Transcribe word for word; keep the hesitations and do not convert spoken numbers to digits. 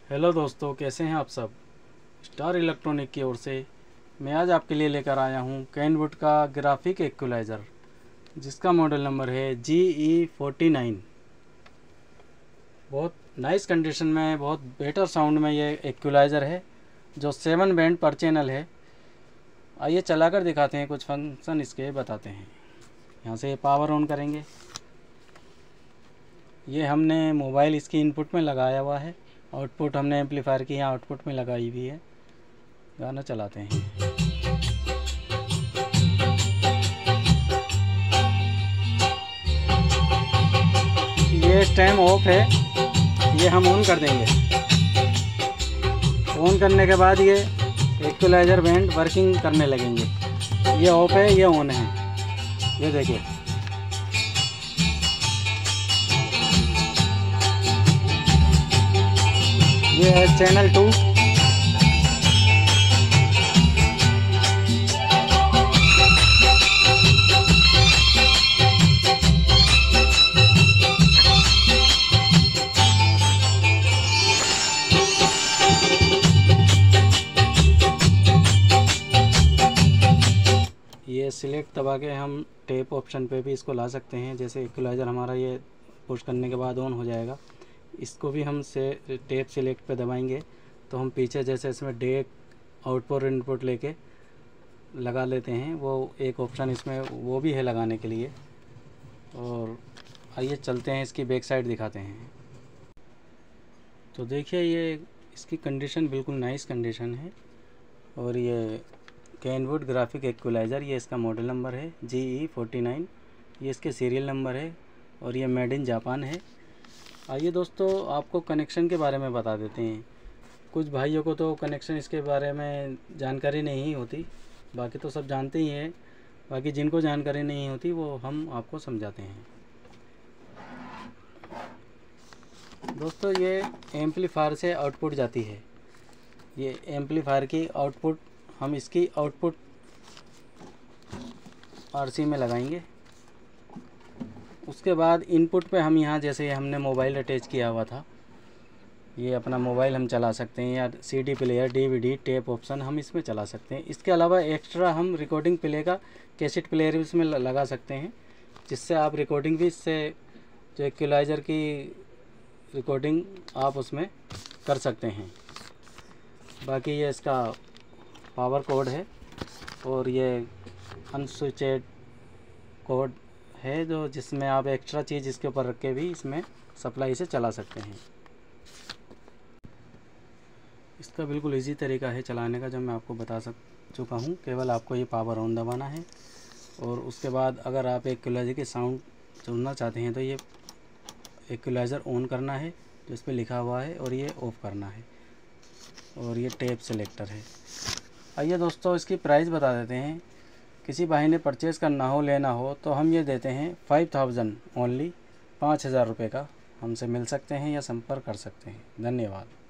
Hello दोस्तों, कैसे हैं आप सब। स्टार इलेक्ट्रॉनिक की ओर से मैं आज आपके लिए लेकर आया हूं कैनवुड का ग्राफिक इक्वलाइज़र, जिसका मॉडल नंबर है जी ई फोर्टी नाइन। बहुत नाइस कंडीशन में, बहुत बेटर साउंड में ये इक्वलाइज़र है, जो सेवन बैंड पर चैनल है। आइए चलाकर दिखाते हैं, कुछ फंक्शन इसके बताते हैं। यहाँ से पावर ऑन करेंगे। ये हमने मोबाइल इसकी इनपुट में लगाया हुआ है, आउटपुट हमने एम्पलीफायर की यहाँ आउटपुट में लगाई हुई है। गाना चलाते हैं। ये इस टाइम ऑफ है, ये हम ऑन कर देंगे। ऑन करने के बाद ये इक्वलाइज़र बैंड वर्किंग करने लगेंगे। ये ऑफ है, ये ऑन है। ये देखिए, ये है चैनल टू। ये सिलेक्ट दबा के हम टेप ऑप्शन पे भी इसको ला सकते हैं। जैसे इक्वलाइज़र हमारा ये पुश करने के बाद ऑन हो जाएगा, इसको भी हम से टेप सिलेक्ट पे दबाएंगे तो हम पीछे जैसे इसमें डेक आउटपुट इनपुट लेके लगा लेते हैं। वो एक ऑप्शन इसमें वो भी है लगाने के लिए। और आइए चलते हैं, इसकी बैक साइड दिखाते हैं। तो देखिए, ये इसकी कंडीशन बिल्कुल नाइस कंडीशन है। और ये कैनवुड ग्राफिक इक्वलाइज़र, ये इसका मॉडल नंबर है जी ई फोर्टी नाइन। ये इसके सीरियल नंबर है और ये मेड इन जापान है। आइए दोस्तों, आपको कनेक्शन के बारे में बता देते हैं। कुछ भाइयों को तो कनेक्शन इसके बारे में जानकारी नहीं होती, बाकी तो सब जानते ही हैं। बाकी जिनको जानकारी नहीं होती वो हम आपको समझाते हैं। दोस्तों, ये एम्पलीफायर से आउटपुट जाती है। ये एम्पलीफायर की आउटपुट हम इसकी आउटपुट आरसी में लगाएंगे। उसके बाद इनपुट पे हम यहाँ, जैसे हमने मोबाइल अटैच किया हुआ था, ये अपना मोबाइल हम चला सकते हैं, या CD player, DVD, tape option हम इसमें चला सकते हैं। इसके अलावा एक्स्ट्रा हम रिकॉर्डिंग प्ले का कैसेट प्लेयर भी इसमें लगा सकते हैं, जिससे आप रिकॉर्डिंग भी, इससे जो इक्वलाइज़र की रिकॉर्डिंग आप उसमें कर सकते हैं। बाकी ये इसका पावर कोड है और ये अनस्विचेड कोड है, जो जिसमें आप एक्स्ट्रा चीज़ इसके ऊपर रख के भी इसमें सप्लाई से चला सकते हैं। इसका बिल्कुल इजी तरीका है चलाने का, जो मैं आपको बता सक चुका हूँ। केवल आपको ये पावर ऑन दबाना है और उसके बाद अगर आप इक्वलाइज़र की साउंड सुनना चाहते हैं तो ये इक्वलाइज़र ऑन करना है, जो इस पर लिखा हुआ है, और ये ऑफ़ करना है। और ये टेप सेलेक्टर है। आइए दोस्तों, इसकी प्राइस बता देते हैं। किसी भाई ने परचेज़ करना हो, लेना हो, तो हम ये देते हैं फाइव थाउजेंड ओनली, पाँच हज़ार रुपये का हमसे मिल सकते हैं या संपर्क कर सकते हैं। धन्यवाद।